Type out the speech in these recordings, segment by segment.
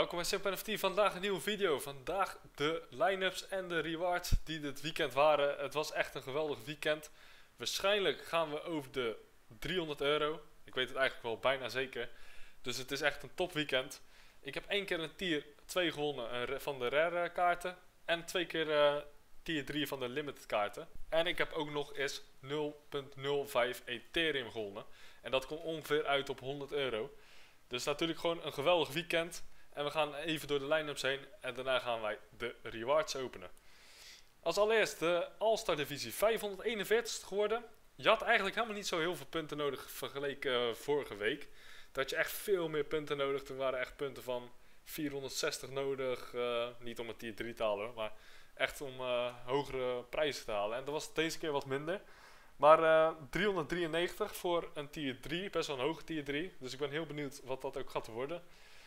Welkom bij Simp NFT. Vandaag een nieuwe video. Vandaag de line-ups en de rewards die dit weekend waren. Het was echt een geweldig weekend. Waarschijnlijk gaan we over de €300. Ik weet het eigenlijk wel bijna zeker. Dus het is echt een top weekend. Ik heb 1 keer een tier 2 gewonnen van de rare kaarten. En 2 keer tier 3 van de limited kaarten. En ik heb ook nog eens 0,05 Ethereum gewonnen. En dat komt ongeveer uit op €100. Dus natuurlijk gewoon een geweldig weekend. En we gaan even door de line-ups heen en daarna gaan wij de rewards openen. Als allereerst de All-Star divisie 541 geworden. Je had eigenlijk helemaal niet zo heel veel punten nodig vergeleken vorige week. Dat je echt veel meer punten nodig. Toen waren echt punten van 460 nodig. Niet om een tier 3 te halen, maar echt om hogere prijzen te halen. En dat was deze keer wat minder. Maar 393 voor een tier 3, best wel een hoge tier 3. Dus ik ben heel benieuwd wat dat ook gaat worden.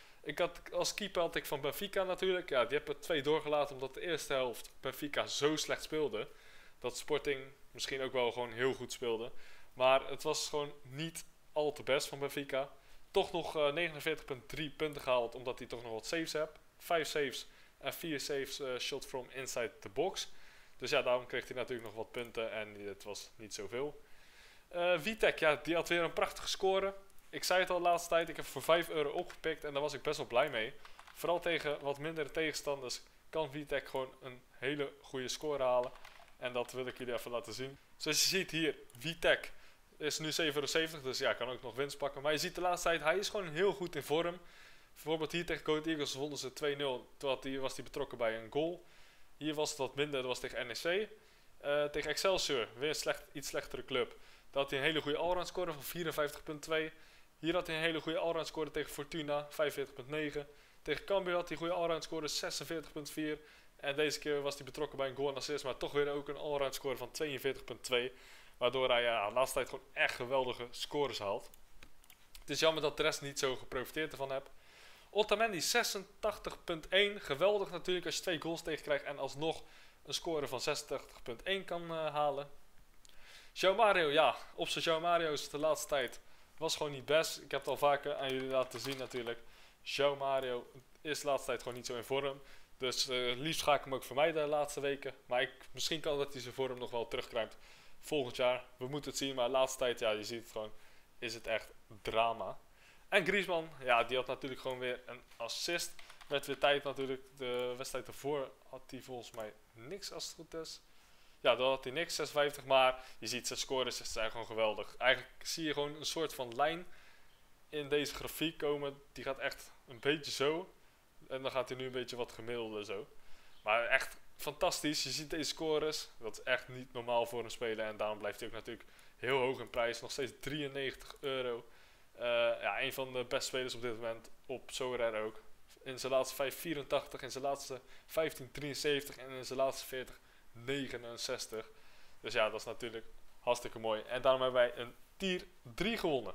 Als keeper had ik van Benfica natuurlijk. Ja, die heb er 2 doorgelaten omdat de eerste helft Benfica zo slecht speelde. Dat Sporting misschien ook wel gewoon heel goed speelde. Maar het was gewoon niet al te best van Benfica. Toch nog 49,3 punten gehaald omdat hij toch nog wat saves heeft. 5 saves en 4 saves shot from inside the box. Dus ja, daarom kreeg hij natuurlijk nog wat punten en het was niet zoveel. Vitek, ja, die had weer een prachtige score. Ik zei het al de laatste tijd, ik heb voor €5 opgepikt en daar was ik best wel blij mee. Vooral tegen wat mindere tegenstanders kan Vitek gewoon een hele goede score halen. En dat wil ik jullie even laten zien. Zoals je ziet hier, Vitek is nu €7,70, dus ja, kan ook nog winst pakken. Maar je ziet de laatste tijd, hij is gewoon heel goed in vorm. Bijvoorbeeld hier tegen Goat Eagles wonnen ze 2-0, terwijl was hij betrokken bij een goal. Hier was het wat minder, dat was tegen NEC. Tegen Excelsior, weer een iets slechtere club. Daar had hij een hele goede allround score van 54,2. Hier had hij een hele goede allround score tegen Fortuna, 45,9. Tegen Cambuur had hij een goede allround score, 46,4. En deze keer was hij betrokken bij een goal en assist, maar toch weer ook een allround score van 42,2. Waardoor hij de laatste tijd gewoon echt geweldige scores haalt. Het is jammer dat de rest niet zo geprofiteerd ervan heeft. Otamendi 86,1. Geweldig natuurlijk als je 2 goals tegenkrijgt en alsnog een score van 86,1 kan halen. João Mario, ja, op zijn João Mario's de laatste tijd was gewoon niet best. Ik heb het al vaker aan jullie laten zien natuurlijk. João Mario is de laatste tijd gewoon niet zo in vorm. Dus liefst ga ik hem ook vermijden de laatste weken. Maar misschien kan dat hij zijn vorm nog wel terugkrijgt volgend jaar. We moeten het zien, maar de laatste tijd, ja, je ziet het gewoon, is het echt drama. En Griezmann, ja, die had natuurlijk gewoon weer een assist. Werd weer tijd natuurlijk. De wedstrijd ervoor had hij volgens mij niks als het goed is. Ja, dan had hij niks, 56. Maar je ziet zijn scores zijn gewoon geweldig. Eigenlijk zie je gewoon een soort van lijn in deze grafiek komen. Die gaat echt een beetje zo. En dan gaat hij nu een beetje wat gemiddelder zo. Maar echt fantastisch. Je ziet deze scores. Dat is echt niet normaal voor een speler. En daarom blijft hij ook natuurlijk heel hoog in prijs. Nog steeds €93. Ja, een van de beste spelers op dit moment. Op Sorare ook. In zijn laatste 5,84. In zijn laatste 15,73. En in zijn laatste 40,69. Dus ja, dat is natuurlijk hartstikke mooi. En daarom hebben wij een tier 3 gewonnen.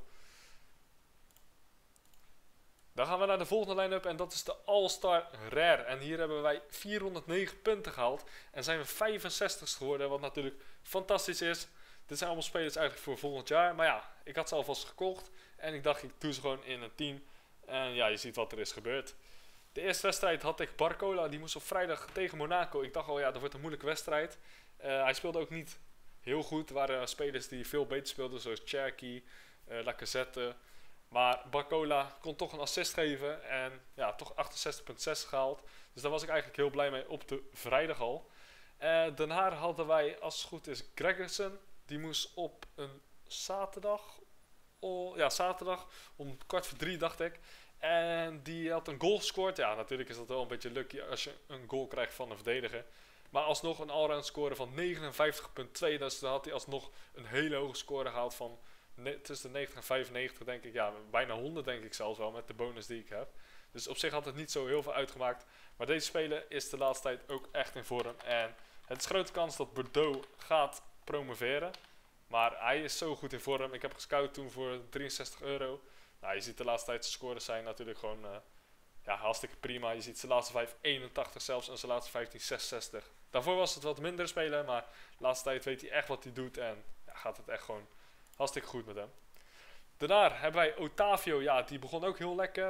Dan gaan we naar de volgende line-up en dat is de All-Star Rare. En hier hebben wij 409 punten gehaald. En zijn we 65ste geworden, wat natuurlijk fantastisch is. Dit zijn allemaal spelers eigenlijk voor volgend jaar. Maar ja, ik had ze alvast gekocht. En ik dacht, ik doe ze gewoon in een team. En ja, je ziet wat er is gebeurd. De eerste wedstrijd had ik Barcola. Die moest op vrijdag tegen Monaco. Ik dacht al, ja, dat wordt een moeilijke wedstrijd. Hij speelde ook niet heel goed. Er waren spelers die veel beter speelden, zoals Cherky, Lacazette. Maar Barcola kon toch een assist geven. En ja, toch 68,6 gehaald. Dus daar was ik eigenlijk heel blij mee op de vrijdag al. Daarna hadden wij, als het goed is, Gregerson. Die moest op een zaterdag. Zaterdag om 2:15 dacht ik. En die had een goal gescoord. Ja, natuurlijk is dat wel een beetje lucky als je een goal krijgt van een verdediger. Maar alsnog een allround score van 59,2. Dus dan had hij alsnog een hele hoge score gehaald van tussen de 90 en 95 denk ik. Ja, bijna 100 denk ik zelfs wel met de bonus die ik heb. Dus op zich had het niet zo heel veel uitgemaakt. Maar deze speler is de laatste tijd ook echt in vorm. En het is grote kans dat Bordeaux gaat promoveren. Maar hij is zo goed in vorm. Ik heb gescout toen voor €63. Nou, je ziet de laatste tijd zijn scores zijn natuurlijk gewoon hartstikke prima. Je ziet zijn laatste 5,81 zelfs en zijn laatste 15,66. Daarvoor was het wat minder spelen, maar de laatste tijd weet hij echt wat hij doet en ja, gaat het echt gewoon hartstikke goed met hem. Daarna hebben wij Otavio, ja, die begon ook heel lekker. Want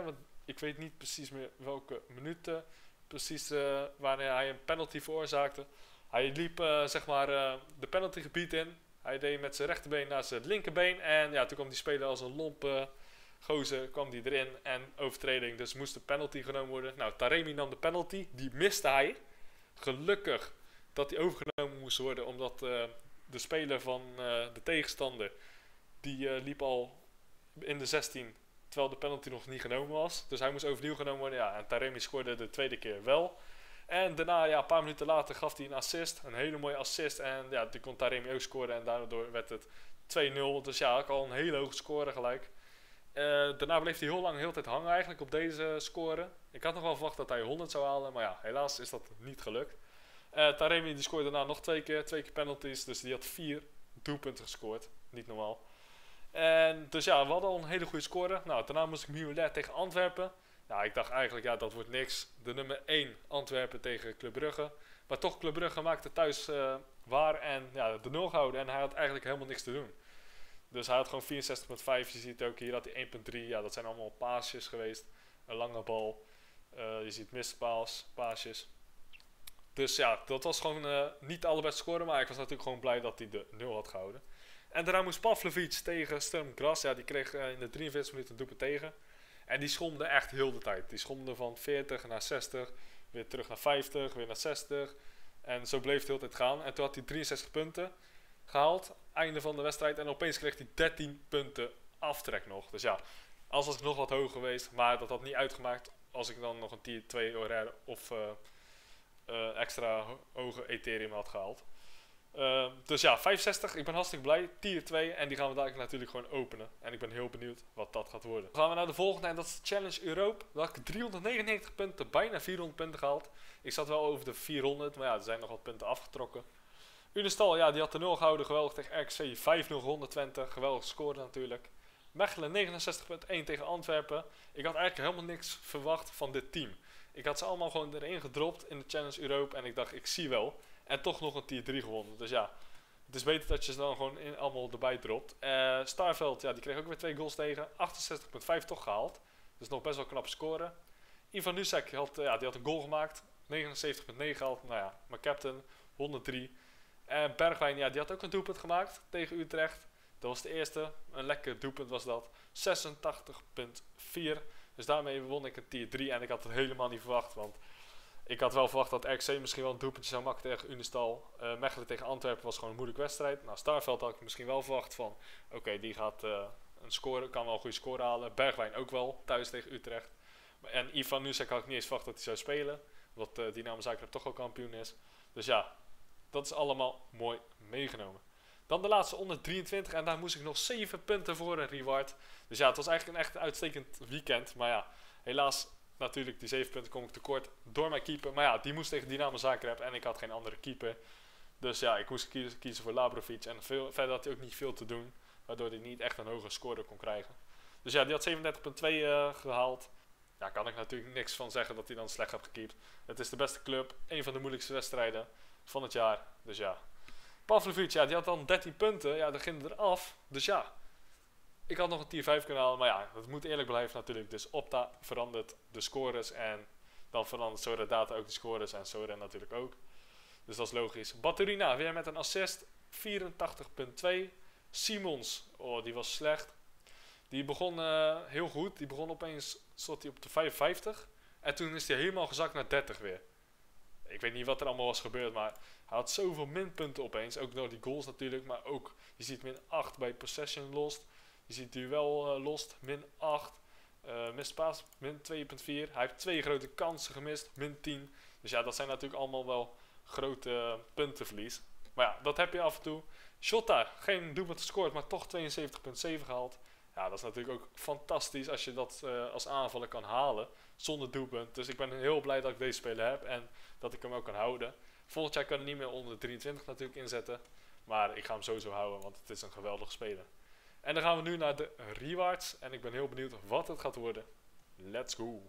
ik weet niet precies meer welke minuten, precies wanneer hij een penalty veroorzaakte. Hij liep zeg maar de penaltygebied in. Hij deed met zijn rechterbeen naar zijn linkerbeen. En ja, toen kwam die speler als een lompe gozer kwam die erin. En overtreding, dus moest de penalty genomen worden. Nou, Taremi nam de penalty. Die miste hij. Gelukkig dat die overgenomen moest worden. Omdat de speler van de tegenstander, die liep al in de 16. Terwijl de penalty nog niet genomen was. Dus hij moest overnieuw genomen worden. Ja, en Taremi scoorde de tweede keer wel. En daarna, ja, een paar minuten later gaf hij een assist. Een hele mooie assist. En ja, die kon Taremi ook scoren. En daardoor werd het 2-0. Dus ja, ook al een hele hoge score gelijk. Daarna bleef hij heel lang heel tijd hangen eigenlijk op deze score. Ik had nog wel verwacht dat hij 100 zou halen. Maar ja, helaas is dat niet gelukt. Taremi die scoorde daarna nog twee keer penalties. Dus die had 4 doelpunten gescoord. Niet normaal. En dus ja, we hadden al een hele goede score. Nou, daarna moest ik Mignolet tegen Antwerpen. Nou, ik dacht eigenlijk, ja, dat wordt niks. De nummer 1 Antwerpen tegen Club Brugge. Maar toch, Club Brugge maakte thuis waar en ja, de 0 gehouden. En hij had eigenlijk helemaal niks te doen. Dus hij had gewoon 64,5. Je ziet ook, hier had hij 1,3. Ja, dat zijn allemaal paasjes geweest. Een lange bal. Je ziet paasjes. Dus ja, dat was gewoon niet de allerbeste score. Maar ik was natuurlijk gewoon blij dat hij de 0 had gehouden. En daarna moest Pavlovic tegen Sturm Graz. Ja, die kreeg in de 43 minuten een doelpunt tegen. En die schomde echt heel de tijd. Die schomde van 40 naar 60. Weer terug naar 50. Weer naar 60. En zo bleef het de hele tijd gaan. En toen had hij 63 punten gehaald. Einde van de wedstrijd. En opeens kreeg hij 13 punten aftrek nog. Dus ja, als was ik nog wat hoger geweest. Maar dat had niet uitgemaakt. Als ik dan nog een tier 2 horaire of extra hoge Ethereum had gehaald. Dus ja, 65. Ik ben hartstikke blij. Tier 2. En die gaan we dadelijk natuurlijk gewoon openen. En ik ben heel benieuwd wat dat gaat worden. Dan gaan we naar de volgende. En dat is Challenge Europe. Daar had ik 399 punten. Bijna 400 punten gehaald. Ik zat wel over de 400. Maar ja, er zijn nog wat punten afgetrokken. Unestal, ja, die had de 0 gehouden. Geweldig tegen RKC. 5-0 120. Geweldig score natuurlijk. Mechelen 69,1 tegen Antwerpen. Ik had eigenlijk helemaal niks verwacht van dit team. Ik had ze allemaal gewoon erin gedropt in de Challenge Europe. En ik dacht, ik zie wel. En toch nog een tier 3 gewonnen. Dus ja, het is beter dat je ze dan gewoon allemaal erbij dropt. Starveld, ja, die kreeg ook weer 2 goals tegen. 68,5 toch gehaald. Dus nog best wel knap scoren. Ivan Nusek had, die had een goal gemaakt. 79,9 gehaald. Nou ja, mijn captain, 103. En Bergwijn, ja, die had ook een doelpunt gemaakt tegen Utrecht. Dat was de eerste. Een lekker doelpunt was dat. 86,4. Dus daarmee won ik een tier 3. En ik had het helemaal niet verwacht. Want ik had wel verwacht dat RKC misschien wel een doelpuntje zou maken tegen Unestal. Mechelen tegen Antwerpen was gewoon een moeilijke wedstrijd. Nou, Starveld had ik misschien wel verwacht van... Oké, die gaat een score, kan wel een goede score halen. Bergwijn ook wel, thuis tegen Utrecht. En Ivan Nusek had ik niet eens verwacht dat hij zou spelen. Omdat Dynamo Zagreb toch al kampioen is. Dus ja, dat is allemaal mooi meegenomen. Dan de laatste onder 23 en daar moest ik nog 7 punten voor een reward. Dus ja, het was eigenlijk een echt uitstekend weekend. Maar ja, helaas natuurlijk die 7 punten kom ik tekort door mijn keeper. Maar ja, die moest tegen Dynamo Zagreb en ik had geen andere keeper. Dus ja, ik moest kiezen voor Labrovic. En verder had hij ook niet veel te doen. Waardoor hij niet echt een hoge score kon krijgen. Dus ja, die had 37,2 gehaald. Ja, kan ik natuurlijk niks van zeggen dat hij dan slecht heeft gekiept. Het is de beste club. Een van de moeilijkste wedstrijden van het jaar. Dus ja. Pavlovic, ja, die had dan 13 punten. Ja, dat ging eraf. Dus ja. Ik had nog een tier 5 kunnen halen. Maar ja, het moet eerlijk blijven natuurlijk. Dus Opta verandert de scores. En dan verandert Sora Data ook de scores. En Sora natuurlijk ook. Dus dat is logisch. Baturina, weer met een assist. 84,2. Simons, oh, die was slecht. Die begon heel goed. Die begon opeens, stond hij op de 55. En toen is hij helemaal gezakt naar 30 weer. Ik weet niet wat er allemaal was gebeurd, maar hij had zoveel minpunten opeens. Ook door die goals natuurlijk, maar ook, je ziet min 8 bij possession lost. Je ziet duel lost, min 8. Missed pass, min 2,4. Hij heeft 2 grote kansen gemist, min 10. Dus ja, dat zijn natuurlijk allemaal wel grote puntenverlies. Maar ja, dat heb je af en toe. Jota, geen doelpunt gescoord, maar toch 72,7 gehaald. Ja, dat is natuurlijk ook fantastisch als je dat als aanvaller kan halen zonder doelpunt. Dus ik ben heel blij dat ik deze speler heb en dat ik hem ook kan houden. Volgend jaar kan ik niet meer onder de 23 natuurlijk inzetten. Maar ik ga hem sowieso houden, want het is een geweldige speler. En dan gaan we nu naar de rewards. En ik ben heel benieuwd wat het gaat worden. Let's go!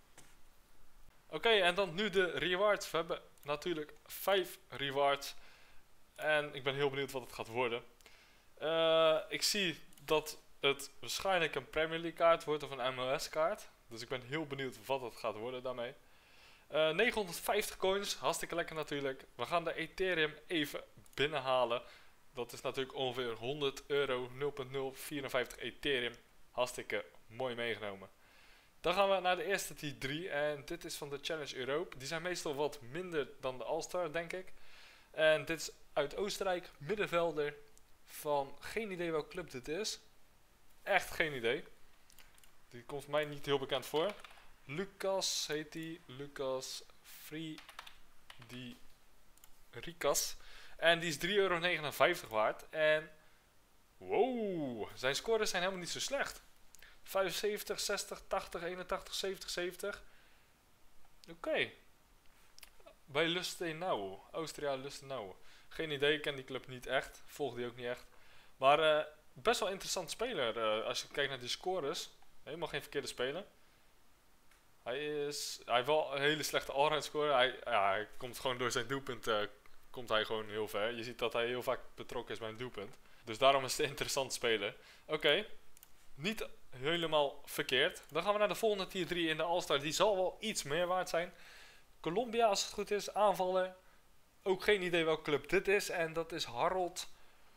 Oké, en dan nu de rewards. We hebben natuurlijk 5 rewards. En ik ben heel benieuwd wat het gaat worden. Ik zie dat het waarschijnlijk een Premier League kaart wordt of een MLS kaart. Dus ik ben heel benieuwd wat het gaat worden daarmee. 950 coins, hartstikke lekker natuurlijk. We gaan de Ethereum even binnenhalen. Dat is natuurlijk ongeveer 100 euro, 0,054 Ethereum. Hartstikke mooi meegenomen. Dan gaan we naar de eerste T3 en dit is van de Challenge Europe. Die zijn meestal wat minder dan de All-Star, denk ik. En dit is uit Oostenrijk, middenvelder van geen idee welke club dit is. Echt geen idee. Die komt mij niet heel bekend voor. Lucas heet die. Lucas Friedrichs. En die is 3,59 euro waard. En wow, zijn scores zijn helemaal niet zo slecht. 75, 60, 80, 81, 70, 70. Oké. Bij Lustenau. Austria Lustenau. Geen idee, ik ken die club niet echt. Volg die ook niet echt. Maar best wel interessant speler. Als je kijkt naar die scores. Helemaal geen verkeerde speler. Hij heeft wel een hele slechte allround score. Hij komt gewoon door zijn doelpunt. Komt hij gewoon heel ver. Je ziet dat hij heel vaak betrokken is bij een doelpunt. Dus daarom is het een interessant speler. Oké. Niet helemaal verkeerd. Dan gaan we naar de volgende tier 3 in de All-Star. Die zal wel iets meer waard zijn. Colombia, als het goed is, aanvallen. Ook geen idee welke club dit is. En dat is Harold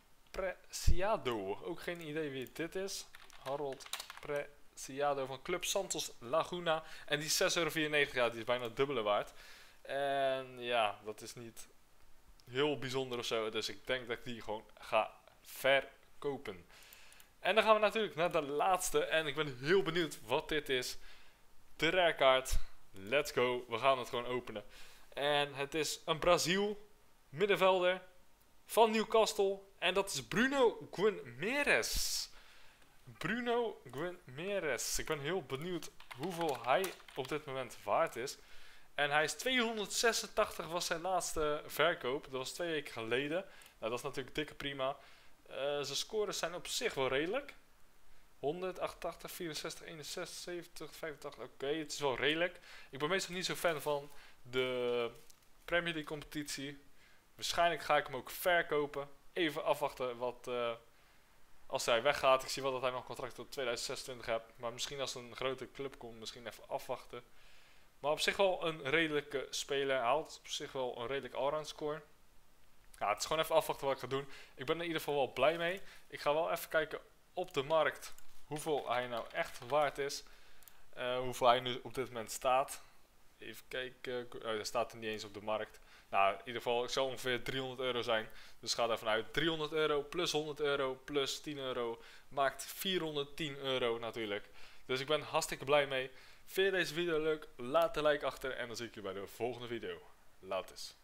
Preciado. Ook geen idee wie dit is. Harold Preciado van Club Santos Laguna. En die is 6,94 euro. Ja, die is bijna het dubbele waard. En ja, dat is niet heel bijzonder of zo. Dus ik denk dat ik die gewoon ga verkopen. En dan gaan we natuurlijk naar de laatste. En ik ben heel benieuwd wat dit is. De rare kaart. Let's go. We gaan het gewoon openen. En het is een Brazil middenvelder van Newcastle. En dat is Bruno Guimarães. Bruno Guimarães. Ik ben heel benieuwd hoeveel hij op dit moment waard is. En hij is 286 was zijn laatste verkoop. Dat was 2 weken geleden. Nou, dat is natuurlijk dikke prima. Zijn scores zijn op zich wel redelijk. 188, 64, 61, 70, 85. Oké, het is wel redelijk. Ik ben meestal niet zo fan van de Premier League competitie. Waarschijnlijk ga ik hem ook verkopen. Even afwachten wat als hij weggaat. Ik zie wel dat hij nog contract tot 2026 heeft. Maar misschien als een grote club komt, misschien even afwachten. Maar op zich wel een redelijke speler. Hij haalt op zich wel een redelijk allround score. Ja, het is gewoon even afwachten wat ik ga doen. Ik ben er in ieder geval wel blij mee. Ik ga wel even kijken op de markt hoeveel hij nou echt waard is. Hoeveel hij nu op dit moment staat. Even kijken. Oh, hij staat er niet eens op de markt. Nou, in ieder geval, het zal ongeveer 300 euro zijn. Dus ga ervan uit. 300 euro plus 100 euro plus 10 euro maakt 410 euro natuurlijk. Dus ik ben hartstikke blij mee. Vind je deze video leuk? Laat een like achter en dan zie ik je bij de volgende video. Laat eens.